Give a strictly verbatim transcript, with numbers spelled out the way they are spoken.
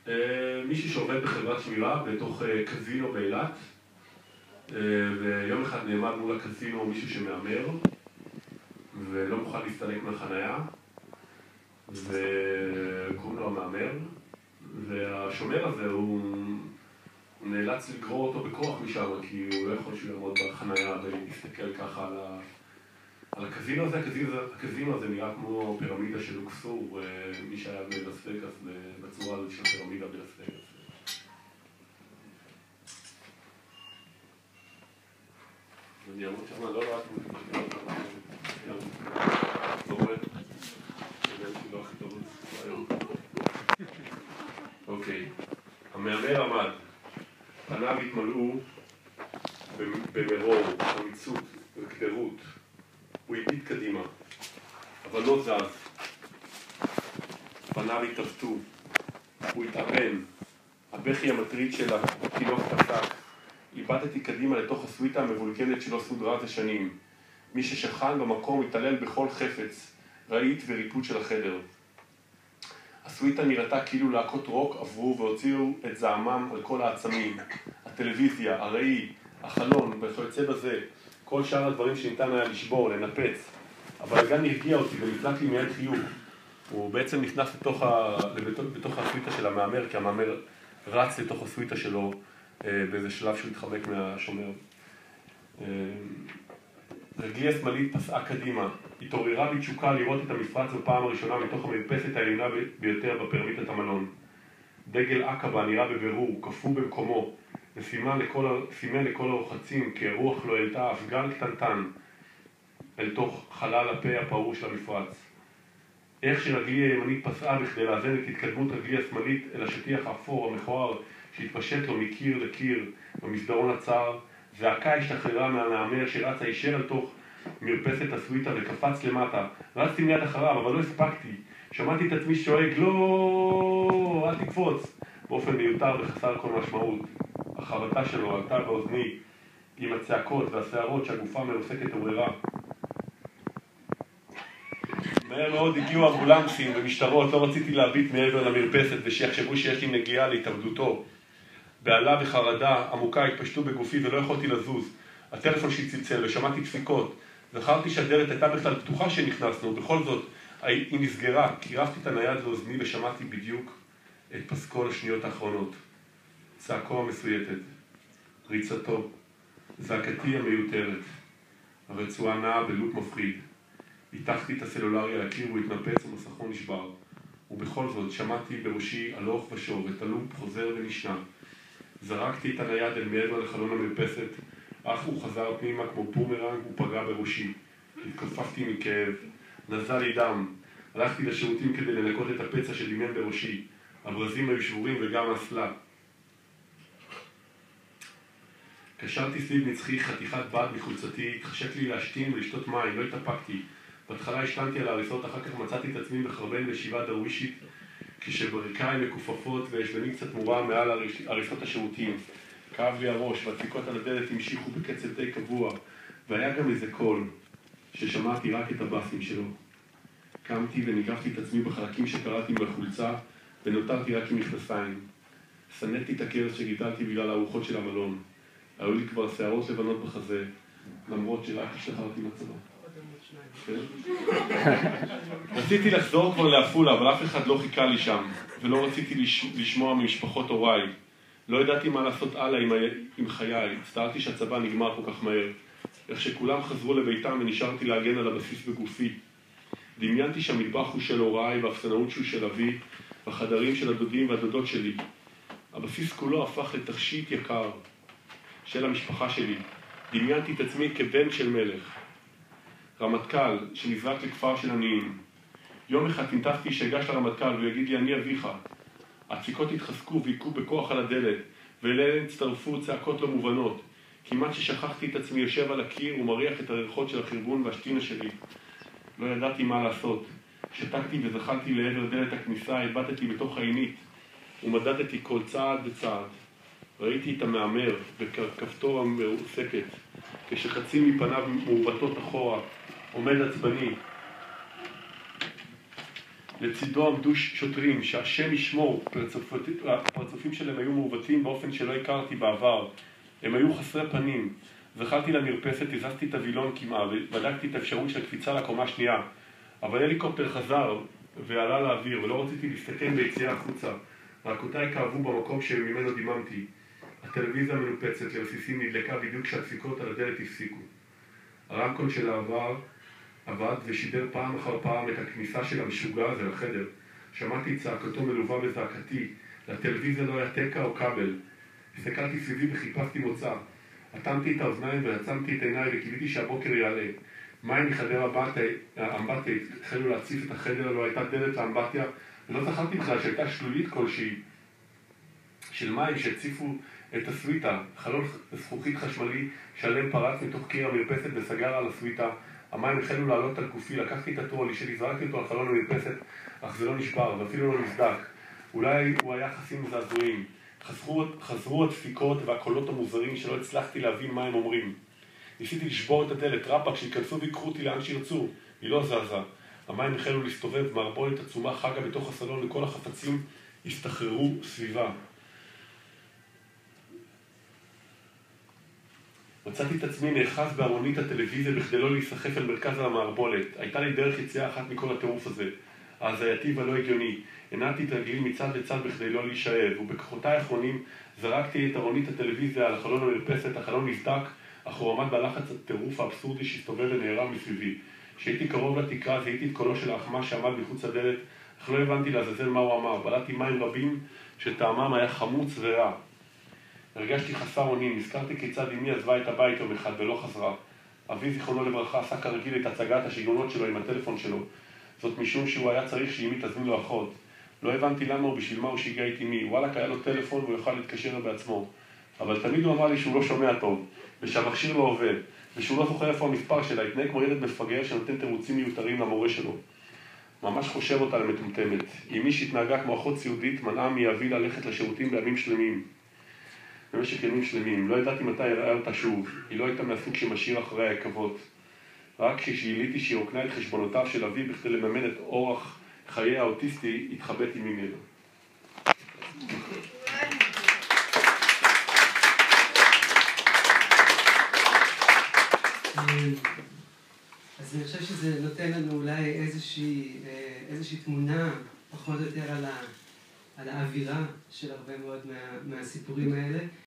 מישהו שעובד בחברת שמירה בתוך קזינו באילת, ויום אחד נעמד מול הקזינו מישהו שמאמר ולא מוכן להסתלק מהחנייה, וקוראים לו המאמר, והשומר הזה הוא נאלץ לגרור אותו בכוח משם, כי הוא לא יכול שהוא יעמוד בחנייה ולהסתכל ככה על ה... על הקזינו הזה. הקזינו הזה נראה כמו פירמידה של לוקסור, מי שהיה בלאס וגאס, בצורה הזאת של פירמידה בלאס וגאס. אני אעמוד שם, לא רק מוזיקה, לא רואה, לא הכי טוב היום. אוקיי, המאמר עמד, פניו התמלאו במרור, במיצות וקדרות. הוא הביט קדימה, אבל לא זז. פניו התעוותו, הוא התאבן. הבכי המטריד של התינוק פסק. איבדתי קדימה לתוך הסוויטה המבולגנת שלא סודרה זה שנים. מי ששכן במקום התעלל בכל חפץ, רהיט וריפוד של החדר. הסוויטה נראתה כאילו להקות רוק עברו והוציאו את זעמם על כל העצמים. הטלוויזיה, הראי, החלון, וכיוצא בזה. כל שאר הדברים שניתן היה לשבור, לנפץ. אבל הגן הרגיע אותי ונפלט לי מיד חיוך. הוא בעצם נכנס לתוך, ה... בתוך הסוויטה של המאמר, כי המאמר רץ לתוך הסוויטה שלו באיזה שלב שהוא התחבק מהשומר. רגלי השמאלית פסעה קדימה. התעוררה בתשוקה לראות את המפרץ בפעם הראשונה מתוך המרפסת העליונה ביותר בפירמידת המלון. דגל עקבה נראה בבירור, קפוא במקומו. וסימן לכל, סימן לכל הרוחצים כי הרוח לא העלתה אף גל קטנטן אל תוך חלל הפה הפעור של המפרץ. איך שרגלי הימנית פסעה בכדי לאזן את התקדמות רגלי השמאלית אל השטיח האפור המכוער שהתפשט לו מקיר לקיר במסדרון הצר, זעקה השתחררה מהמאמר שרץ הישר אל תוך מרפסת הסוויטה וקפץ למטה. רצתי מיד אחריו, אבל לא הספקתי. שמעתי את עצמי שואג, לא, אל תקפוץ, באופן מיותר וחסר כל משמעות. החבטה שלו עלתה באוזני עם הצעקות והשערות שהגופה מרוסקת עוררה. מהר מאוד הגיעו אמבולנסים ומשטרות, לא רציתי להביט מעבר למרפסת ושיחשבו שיש לי נגיעה להתאבדותו. בעלה וחרדה עמוקה התפשטו בגופי ולא יכולתי לזוז. הטלפון שלי צלצל ושמעתי דפיקות. זכרתי שהדלת הייתה בכלל פתוחה שנכנסנו, בכל זאת היא נסגרה. קירבתי את הנייד לאוזני ושמעתי בדיוק את פסקול השניות האחרונות. צעקו המסויטת, ריצתו, זעקתי המיותרת. הרצועה נעה בלופ מפחיד. פיתחתי את הסלולרי על הקיר, הוא התנפץ ומסכו נשבר. ובכל זאת שמעתי בראשי הלוך ושוב את הלופ חוזר ונשנה. זרקתי את הנייד אל מעבר לחלון המרפסת, אך הוא חזר פנימה כמו בומרנג ופגע בראשי. התכופפתי מכאב, נזל לי דם. הלכתי לשירותים כדי לנקות את הפצע שדמיין בראשי. הברזים היו שבורים וגם האסלה. קשרתי סביב מצחי חתיכת בד מחולצתי, התחשק לי להשתין ולשתות מים, לא התאפקתי. בהתחלה השתנתי על ההריסות, אחר כך מצאתי את עצמי מחרבן בישיבה דרווישית, כשברכיים מקופפות וישבני קצת מורה מעל הריסות השירותים. כאב לי הראש, והדפיקות על הדלת המשיכו בקצב די קבוע, והיה גם איזה קול, ששמעתי רק את הבאסים שלו. קמתי וניגפתי את עצמי בחלקים שקראתי בחולצה, ונותרתי רק עם מכנסיים. סנטתי את הכרס שגידלתי בגלל הארוחות של המלון. היו לי כבר שערות לבנות בחזה, למרות שרק השתחררתי מהצבא. רציתי לחזור כבר לעפולה, אבל אף אחד לא חיכה לי שם, ולא רציתי לשמוע ממשפחות הוריי. לא ידעתי מה לעשות הלאה עם, עם חיי, הצטערתי שהצבא נגמר כל כך מהר. איך שכולם חזרו לביתם ונשארתי להגן על הבסיס בגופי. דמיינתי שהמטבח הוא של הוריי והאפסנאות שהוא של אבי, והחדרים של הדודים והדודות שלי. הבסיס כולו הפך לתכשיט יקר של המשפחה שלי. דמיינתי את עצמי כבן של מלך. רמטכ"ל שנזרק לכפר של עניים. יום אחד תנתפתי שהגש לרמטכ"ל והוא יגיד לי, אני אביך. הציקות התחזקו והיכו בכוח על הדלת, ואליהן הצטרפו צעקות לא מובנות. כמעט ששכחתי את עצמי יושב על הקיר ומריח את הריחות של החרבון והשתינה שלי. לא ידעתי מה לעשות. שתקתי וזחלתי לעבר דלת הכניסה, הבטתי בתוך העינית, ומדדתי כל צעד וצעד. ראיתי את המאמר בכפתור המרוסקת, כשחצי מפניו מעובתות אחורה, עומד עצבני. לצידו עמדו שוטרים שהשם ישמור, הפרצופים שלהם היו מעוותים באופן שלא הכרתי בעבר. הם היו חסרי פנים. זכרתי למרפסת, הזזתי את הווילון כמעט, ובדקתי את האפשרות של קפיצה לקומה שנייה. אבל הליקופטר חזר ועלה לאוויר, ולא רציתי להסתכן ביציאה החוצה. רעקותיי כאבו במקום שממנו דיממתי. הטלוויזיה מנופצת לרסיסים נדלקה בדיוק כשהדפיקות על הדלת הפסיקו. הרמקול של העבר עבד ושידר פעם אחר פעם את הכניסה של המשוגע הזה לחדר. שמעתי צעקתו מלווה בזעקתי. לטלוויזיה לא היה תקע או כבל. הסתכלתי סביבי וחיפשתי מוצא. אטמתי את האוזניים ועצמתי את עיניי וקיוויתי שהבוקר יעלה. מים מחדר האמבטיה התחלו להציף את החדר, לא הייתה דלת לאמבטיה, ולא זכרתי בכלל שהייתה שלולית כלשהי של מים שהציפו את הסוויטה. חלון זכוכית חשמלי שלם פרץ מתוך קיר המרפסת וסגר על הסוויטה. המים החלו לעלות על גופי, לקחתי את הטרולי שלי, זרקתי אותו על חלון המרפסת, אך זה לא נשבר ואפילו לא נסדק. אולי הוא היה חסים מזעזועים. חזרו, חזרו הדפיקות והקולות המוזרים שלא הצלחתי להבין מה הם אומרים. ניסיתי לשבור את הדלת, רבאק, שיכנסו ויקחו אותי לאן שירצו. היא לא זזה. המים החלו להסתובב, מערבולת עצומה חגה בתוך הסלון וכל החפצים הסתחררו סביבה. מצאתי את עצמי נאחז בארונית הטלוויזיה בכדי לא להיסחף אל מרכז המערבולת. הייתה לי דרך יציאה אחת מכל הטירוף הזה. ההזייתי והלא הגיוני. הנעתי את רגלי מצד לצד בכדי לא להישאב, ובכוחותיי האחרונים זרקתי את ארונית הטלוויזיה על החלון המרפסת, החלון נסדק, אך הוא עמד בלחץ הטירוף האבסורדי שהסתובב ונערם מסביבי. כשהייתי קרוב לתקרה זיהיתי את קולו של האחמה שעמד מחוץ לדלת, אך לא הבנתי לעזאזל מה הוא אמר. בלעתי מים רבים שטעמם היה חמוץ ורע. הרגשתי חסר אונים, נזכרתי כיצד אמי עזבה את הבית יום אחד ולא חזרה. אבי זיכרונו לברכה עשה כרגיל את הצגת השיגעונות שלו עם הטלפון שלו. זאת משום שהוא היה צריך שאמי תזמין לו אחות. לא הבנתי למה הוא בשביל מה הוא שיגע את אמי. וואלק היה לו טלפון והוא יוכל להתקשר בעצמו. אבל תמיד הוא אמר לי שהוא לא שומע טוב, ושהמכשיר לא עובד, ושהוא לא זוכר איפה המספר שלה, התנהג כמו ילד מפגר שנותן תירוצים מיותרים למורה שלו. ממש חושב אותה למטומטמת. אמי שהתנהגה כמו אחות סיעודית מנעה מאבי ללכת לשירותים בימים שלמים. במשך ימים שלמים. לא ידעתי מתי יראה אותה שוב. היא לא הייתה מהסוג שמשאיר אחרי העקבות. רק כשגיליתי שהיא רוקנה את חשבונותיו של אבי בכדי לממן את אורח חיי האוטיסטי, התחבאתי ממנו. אז אני חושב שזה נותן לנו אולי איזושהי, איזושהי תמונה פחות או יותר על, ה, על האווירה של הרבה מאוד מה, מהסיפורים האלה.